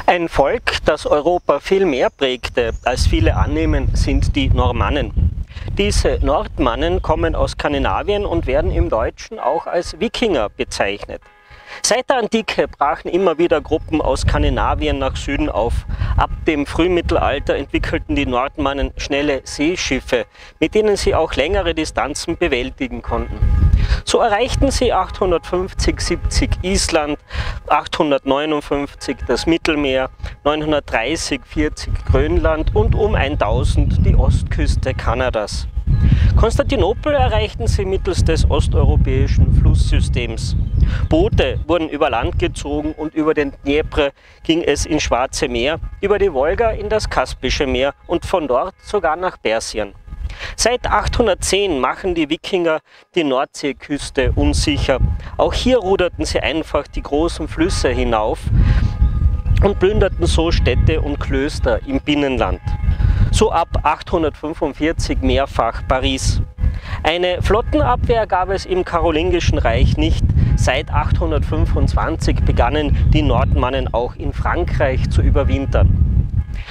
Ein Volk, das Europa viel mehr prägte, als viele annehmen, sind die Normannen. Diese Nordmannen kommen aus Skandinavien und werden im Deutschen auch als Wikinger bezeichnet. Seit der Antike brachen immer wieder Gruppen aus Skandinavien nach Süden auf. Ab dem Frühmittelalter entwickelten die Nordmannen schnelle Seeschiffe, mit denen sie auch längere Distanzen bewältigen konnten. So erreichten sie 850/70 Island, 859 das Mittelmeer, 930/40 Grönland und um 1000 die Ostküste Kanadas. Konstantinopel erreichten sie mittels des osteuropäischen Flusssystems. Boote wurden über Land gezogen und über den Dnepr ging es ins Schwarze Meer, über die Wolga in das Kaspische Meer und von dort sogar nach Persien. Seit 810 machen die Wikinger die Nordseeküste unsicher. Auch hier ruderten sie einfach die großen Flüsse hinauf und plünderten so Städte und Klöster im Binnenland. So ab 845 mehrfach Paris. Eine Flottenabwehr gab es im Karolingischen Reich nicht. Seit 825 begannen die Nordmannen auch in Frankreich zu überwintern.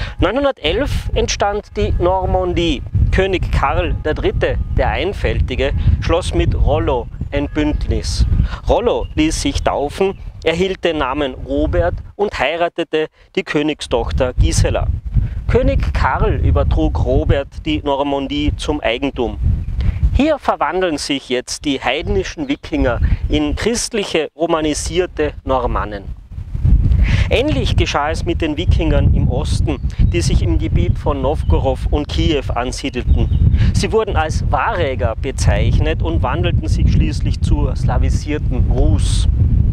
911 entstand die Normandie. König Karl III., der Einfältige, schloss mit Rollo ein Bündnis. Rollo ließ sich taufen, erhielt den Namen Robert und heiratete die Königstochter Gisela. König Karl übertrug Robert die Normandie zum Eigentum. Hier verwandeln sich jetzt die heidnischen Wikinger in christliche, romanisierte Normannen. Ähnlich geschah es mit den Wikingern im Osten, die sich im Gebiet von Nowgorod und Kiew ansiedelten. Sie wurden als Waräger bezeichnet und wandelten sich schließlich zur slawisierten Rus.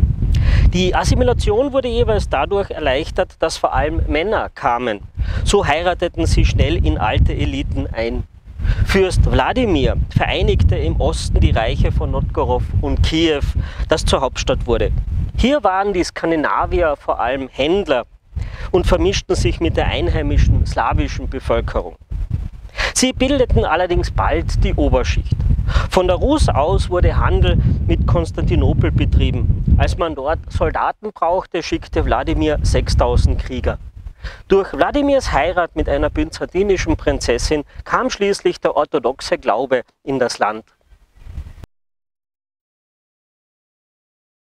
Die Assimilation wurde jeweils dadurch erleichtert, dass vor allem Männer kamen. So heirateten sie schnell in alte Eliten ein. Fürst Wladimir vereinigte im Osten die Reiche von Nowgorod und Kiew, das zur Hauptstadt wurde. Hier waren die Skandinavier vor allem Händler und vermischten sich mit der einheimischen slawischen Bevölkerung. Sie bildeten allerdings bald die Oberschicht. Von der Rus aus wurde Handel mit Konstantinopel betrieben. Als man dort Soldaten brauchte, schickte Wladimir 6000 Krieger. Durch Wladimirs Heirat mit einer byzantinischen Prinzessin kam schließlich der orthodoxe Glaube in das Land.